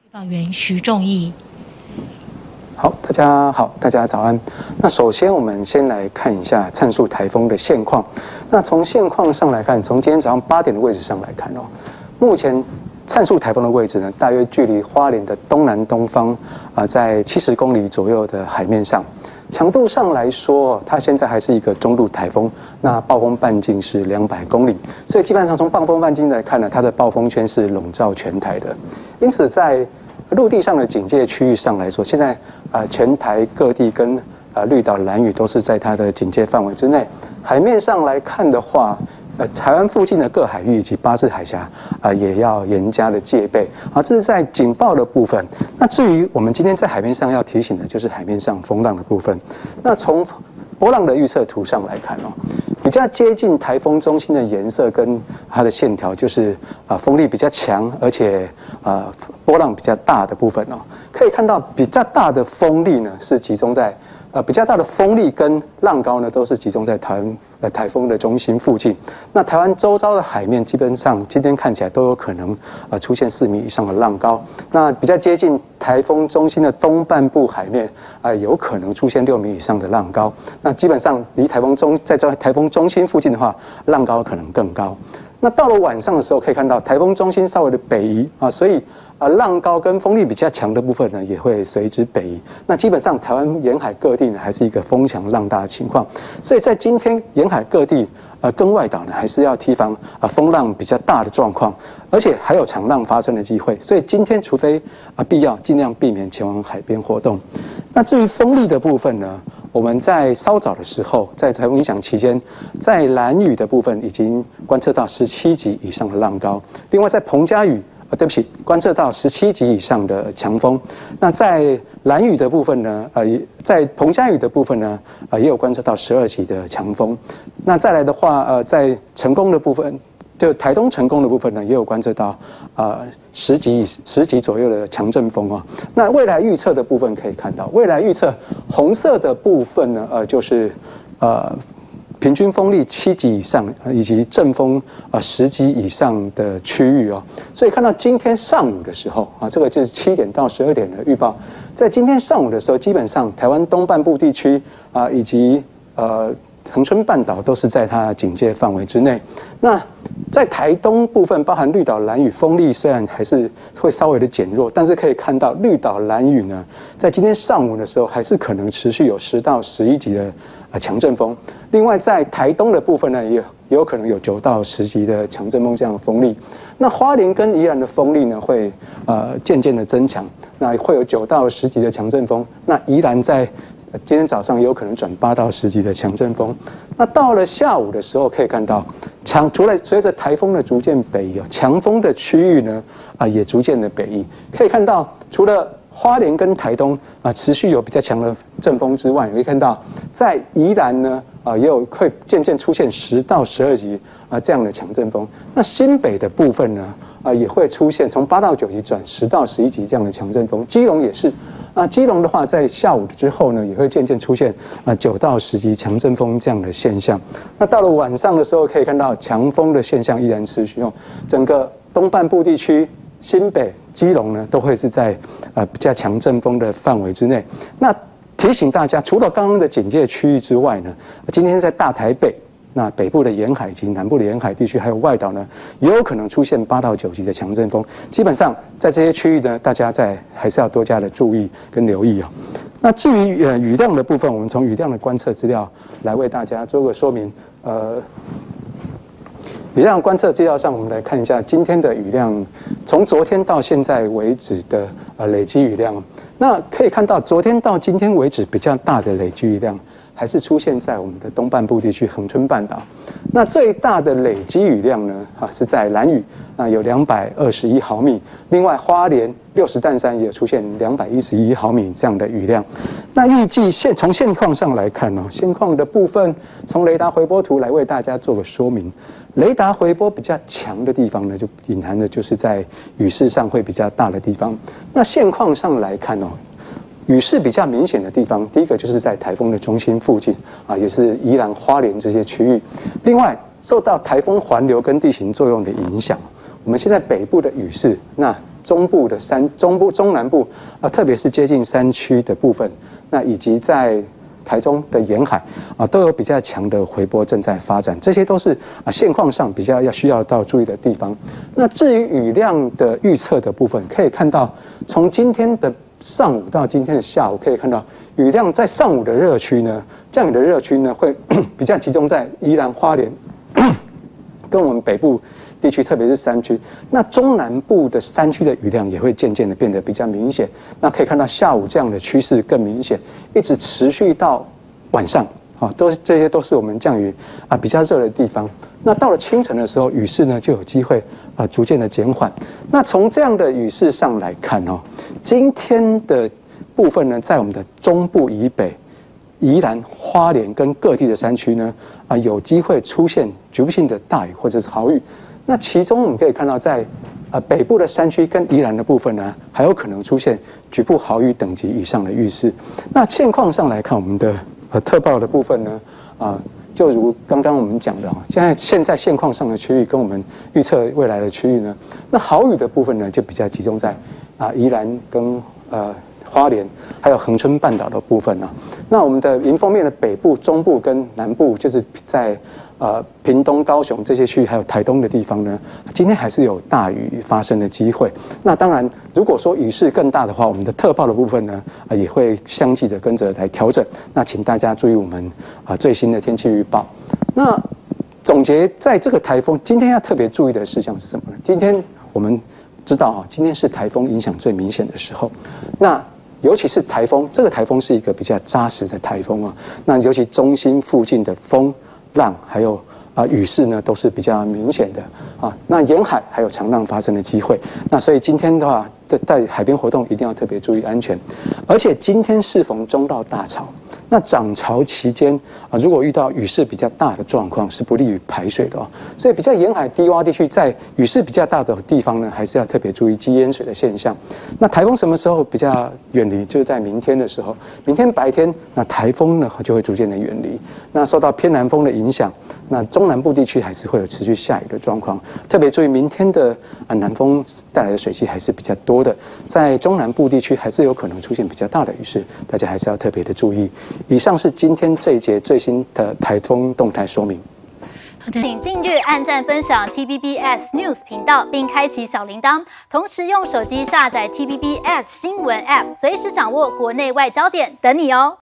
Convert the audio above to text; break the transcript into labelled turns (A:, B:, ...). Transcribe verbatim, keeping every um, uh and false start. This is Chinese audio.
A: 报员徐仲义。
B: 好，大家好，大家早安。那首先我们先来看一下灿数台风的现况。那从现况上来看，从今天早上八点的位置上来看哦，目前灿数台风的位置呢，大约距离花莲的东南东方啊、呃，在七十公里左右的海面上。强度上来说，它现在还是一个中度台风，那暴风半径是两百公里，所以基本上从暴风半径来看呢，它的暴风圈是笼罩全台的。因此，在陆地上的警戒区域上来说，现在啊、呃、全台各地跟啊、呃、绿岛、兰屿都是在它的警戒范围之内。海面上来看的话，呃，台湾附近的各海域以及巴士海峡啊、呃，也要严加的戒备。好，这是在警报的部分。那至于我们今天在海面上要提醒的，就是海面上风浪的部分。那从波浪的预测图上来看哦，比较接近台风中心的颜色跟它的线条，就是啊、呃、风力比较强，而且啊、呃、波浪比较大的部分哦。可以看到比较大的风力呢，是集中在。呃，比较大的风力跟浪高呢，都是集中在台湾呃台风的中心附近。那台湾周遭的海面，基本上今天看起来都有可能呃出现四米以上的浪高。那比较接近台风中心的东半部海面啊、呃，有可能出现六米以上的浪高。那基本上离台风中在这台风中心附近的话，浪高可能更高。那到了晚上的时候，可以看到台风中心稍微的北移啊，所以。啊，浪高跟风力比较强的部分呢，也会随之北移。那基本上台湾沿海各地呢，还是一个风强浪大的情况。所以在今天沿海各地，呃，跟外岛呢，还是要提防啊风浪比较大的状况，而且还有长浪发生的机会。所以今天除非啊必要，尽量避免前往海边活动。那至于风力的部分呢，我们在稍早的时候，在台风影响期间，在兰屿的部分已经观测到十七级以上的浪高。另外在澎嘉屿。啊，对不起，观测到十七级以上的强风。那在兰屿的部分呢，呃，在澎嘉屿的部分呢，呃，也有观测到十二级的强风。那再来的话，呃，在成功的部分，就台东成功的部分呢，也有观测到呃十级十级左右的强阵风啊。那未来预测的部分可以看到，未来预测红色的部分呢，呃，就是呃。平均风力七级以上，以及阵风啊十级以上的区域哦，所以看到今天上午的时候啊，这个就是七点到十二点的预报，在今天上午的时候，基本上台湾东半部地区啊，以及呃恒春半岛都是在它警戒范围之内。那在台东部分，包含绿岛、兰屿，风力虽然还是会稍微的减弱，但是可以看到绿岛、兰屿呢，在今天上午的时候，还是可能持续有十到十一级的呃强阵风。另外，在台东的部分呢，也有也有可能有九到十级的强阵风这样的风力。那花莲跟宜兰的风力呢，会呃渐渐的增强，那会有九到十级的强阵风。那宜兰在今天早上也有可能转八到十级的强阵风。那到了下午的时候，可以看到强除了随着台风的逐渐北移，强风的区域呢啊、呃、也逐渐的北移。可以看到，除了花莲跟台东啊、呃、持续有比较强的阵风之外，你可以看到在宜兰呢啊、呃、也有会渐渐出现十到十二级啊、呃、这样的强阵风。那新北的部分呢啊、呃、也会出现从八到九级转十到十一级这样的强阵风。基隆也是。那基隆的话，在下午之后呢，也会渐渐出现啊九到十级强阵风这样的现象。那到了晚上的时候，可以看到强风的现象依然持续哦。整个东半部地区、新北、基隆呢，都会是在呃比较强阵风的范围之内。那提醒大家，除了刚刚的警戒区域之外呢，今天在大台北。那北部的沿海以及南部的沿海地区，还有外岛呢，也有可能出现八到九级的强阵风。基本上在这些区域呢，大家在还是要多加的注意跟留意啊、哦。那至于呃雨量的部分，我们从雨量的观测资料来为大家做个说明。呃，雨量观测资料上，我们来看一下今天的雨量，从昨天到现在为止的呃累积雨量。那可以看到，昨天到今天为止比较大的累积雨量。还是出现在我们的东半部地区恒春半岛。那最大的累积雨量呢，啊是在兰屿，那有两百二十一毫米。另外花莲六十担山也有出现两百一十一毫米这样的雨量。那预计现从现况上来看呢、哦，现况的部分从雷达回波图来为大家做个说明。雷达回波比较强的地方呢，就隐含的就是在雨势上会比较大的地方。那现况上来看哦。雨势比较明显的地方，第一个就是在台风的中心附近啊，也是宜兰、花莲这些区域。另外，受到台风环流跟地形作用的影响，我们现在北部的雨势，那中部的山中部中南部啊，特别是接近山区的部分，那以及在台中的沿海啊，都有比较强的回波正在发展，这些都是啊现况上比较要需要到注意的地方。那至于雨量的预测的部分，可以看到从今天的上午到今天的下午，可以看到雨量在上午的热区呢，降雨的热区呢会比较集中在宜兰花莲跟我们北部地区，特别是山区。那中南部的山区的雨量也会渐渐的变得比较明显。那可以看到下午这样的趋势更明显，一直持续到晚上啊，都这些都是我们降雨啊比较热的地方。那到了清晨的时候，雨势呢就有机会啊逐渐的减缓。那从这样的雨势上来看哦，今天的部分呢，在我们的中部以北、宜兰、花莲跟各地的山区呢，啊有机会出现局部性的大雨或者是豪雨。那其中我们可以看到在，呃北部的山区跟宜兰的部分呢，还有可能出现局部豪雨等级以上的雨势。那现况上来看，我们的呃特报的部分呢，啊、呃、就如刚刚我们讲的哈，现在现在现况上的区域跟我们预测未来的区域呢，那豪雨的部分呢就比较集中在啊宜兰跟呃花莲还有恒春半岛的部分呢。那我们的迎风面的北部、中部跟南部，就是在呃，屏东、高雄这些区域，还有台东的地方呢，今天还是有大雨发生的机会。那当然，如果说雨势更大的话，我们的特报的部分呢，啊、也会相继的跟着来调整。那请大家注意我们啊、呃、最新的天气预报。那总结在这个台风，今天要特别注意的事项是什么呢？今天我们知道啊，今天是台风影响最明显的时候。那尤其是台风，这个台风是一个比较扎实的台风啊。那尤其中心附近的风、浪还有啊、呃、雨势呢，都是比较明显的啊。那沿海还有长浪发生的机会。那所以今天的话，在在海边活动一定要特别注意安全。而且今天适逢中到大潮，那涨潮期间啊，如果遇到雨势比较大的状况，是不利于排水的哦。所以比较沿海低洼地区，在雨势比较大的地方呢，还是要特别注意积淹水的现象。那台风什么时候比较远离？就是在明天的时候，明天白天，那台风呢就会逐渐的远离。那受到偏南风的影响，那中南部地区还是会有持续下雨的状况。特别注意明天的啊南风带来的水汽还是比较多的，在中南部地区还是有可能出现比较大的雨势，大家还是要特别的注意。以上是今天这一节最新的台风动态说明。
A: 好的，请订阅、按赞、分享 T V B S News 频道，并开启小铃铛。同时用手机下载 T V B S 新闻 App， 随时掌握国内外焦点，等你哦。